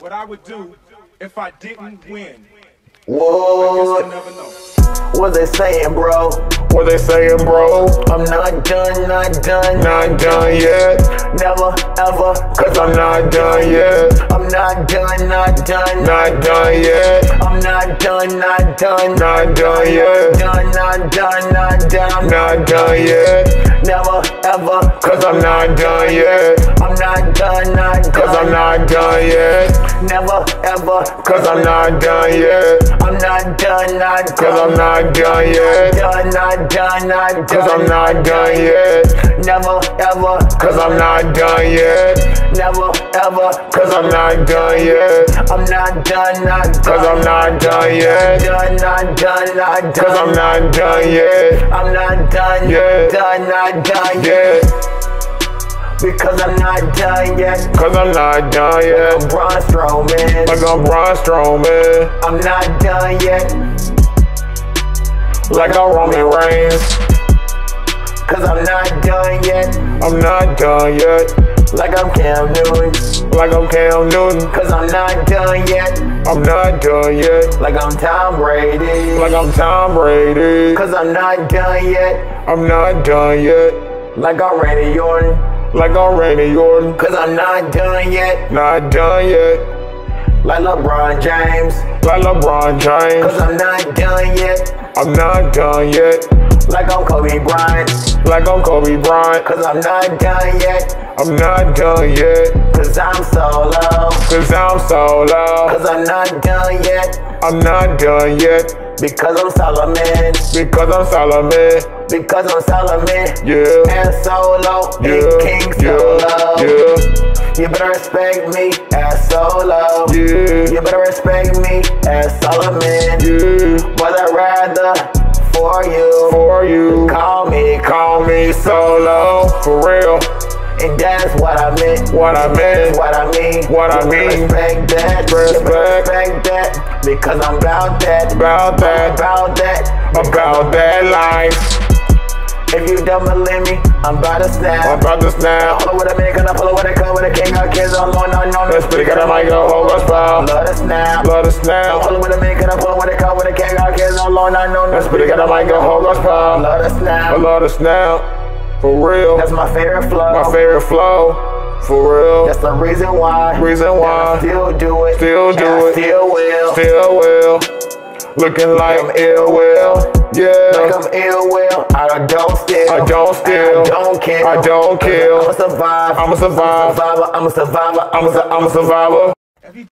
what I would do if I didn't win. What? I guess you never know. What they saying, bro? What they saying, bro? I'm not done, not done, Not done yet. never, ever, Cause I'm not done yet. I'm not done, not done, Not done yet. I'm not done, not done, Not done yet. not done, not done, Not done yet. never, ever, Cause I'm not done yet. I'm not done, not done, Cause I'm not done yet. never, ever, Cause I'm not done yet. I'm not done, not done, Cause I'm not done yet. not done, not Cause I'm done, not done yet. never, ever, Cause I'm not done yet. never, ever, Cause I'm not done yet. I'm not done, not done, Cause I'm not done yet. not done, not Cause I'm done, not done yet. I'm not done, Yeah. not done Yet. because I'm not done yet. Cause I'm not done yet. Braun Strowman, Like I'm Braun Strowman. I'm not done yet. Like I'm Roman Reigns. Cause I'm not done yet. I'm not done yet. Like I'm Cam Newton. Like I'm Cam Newton. Cause I'm not done yet. I'm not done yet. Like I'm Tom Brady. Like I'm Tom Brady. Cause I'm not done yet. I'm not done yet. Like I'm Randy Orton. Like I'm Randy Orton. Cause I'm not done yet. Not done yet. Like LeBron James. Like LeBron James. Cause I'm not done yet. I'm not done yet. Like I'm Kobe Bryant. Like I'm Kobe Bryant. Cause I'm not done yet. I'm not done yet. Cause I'm solo. Cause I'm solo. Cause I'm not done yet. I'm not done yet. Because I'm Solomon. Because I'm Solomon. Because I'm Solomon. Yeah. And Solo. Yeah. And King Solo. Yeah. You better respect me as Solo. Yeah. You better respect me as Solomon. Yeah. But I'd rather for you. For you. Call me Solo. For real. and that's what I meant. What I meant. What I mean. What I You better mean. Respect that. You Respect. better respect that. Because I'm about that. About that. About that. About that life. If you don't believe me, I'm about to snap. I'm about to snap. Pull it with a man, gonna pull it with a cut with a king. Our kids on no. Let's speak at the mic, go hold us foul. Love to snap. Love to snap. Pull it with a man, gonna pull it with a cut with a king. Our kids on no. Let's speak at the mic, go hold us foul. Love to snap. I love to snap. For real. That's my favorite flow. My favorite flow. For real. That's the reason why. Reason why. I still do it. Still do and I it. Still will. Still will. Looking like I'm ill will. Yeah. Like I'm ill will. I don't steal. I don't steal. I don't kill. I don't kill. I'm a survivor. I'm a survivor. I'm a survivor. I'm a survivor. I'm a survivor.